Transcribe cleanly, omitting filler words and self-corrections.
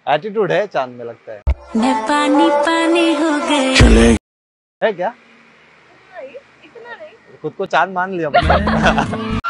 Attitude है चांद में लगता है। मैं पानी पानी हो गई। है क्या? इतना नहीं, इतना नहीं। खुद को चांद मान लिया